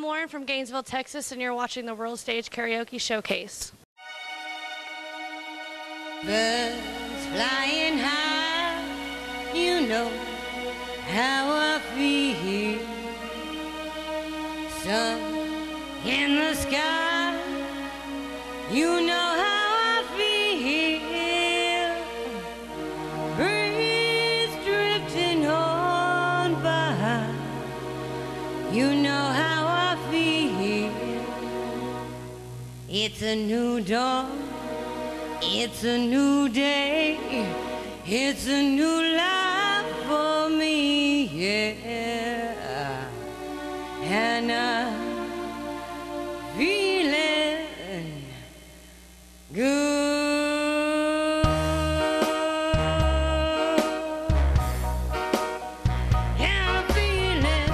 Lauren from Gainesville, Texas, and you're watching the World Stage Karaoke Showcase. Birds flying high, you know how I feel. Sun in the sky, you know how I feel. Breeze drifting on by, you know how I feel. It's a new dawn, it's a new day, it's a new life for me, yeah. And I'm feeling good. Yeah, I'm feeling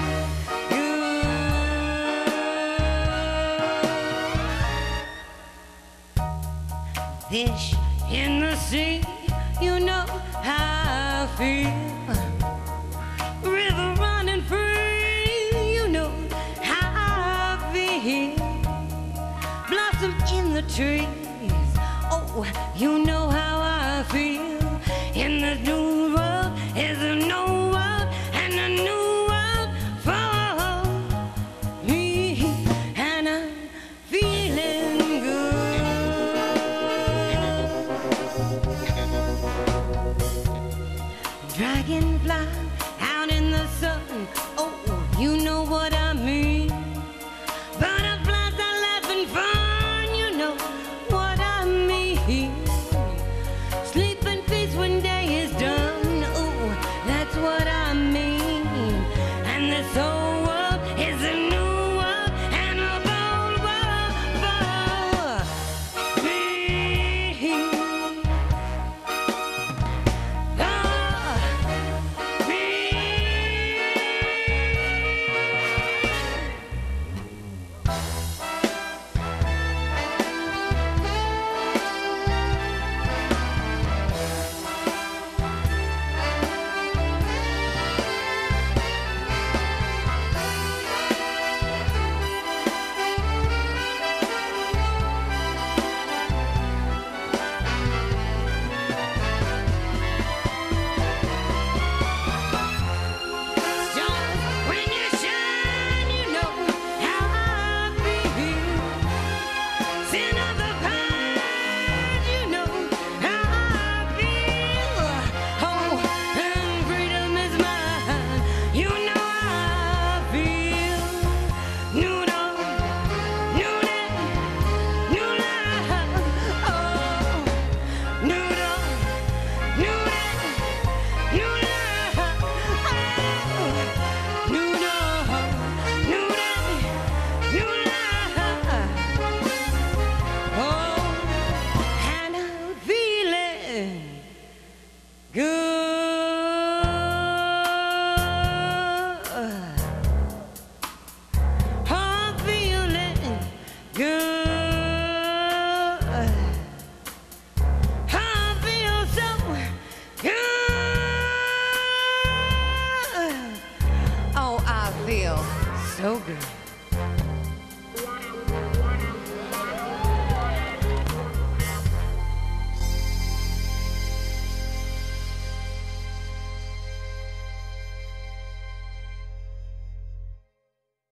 good. Fish in the sea, you know how I feel. River running free, you know how I feel. Blossom in the trees, oh, you know how I feel. In this new world is a new world, and a new world for me, and I'm feeling good. Dragonfly out in the sun, oh, you know what I mean. Butterflies are laughing fun, you know what I mean. Sleep in peace when day is done, oh, that's what I mean. And this whole world is a new world, and a bold world for me. So good.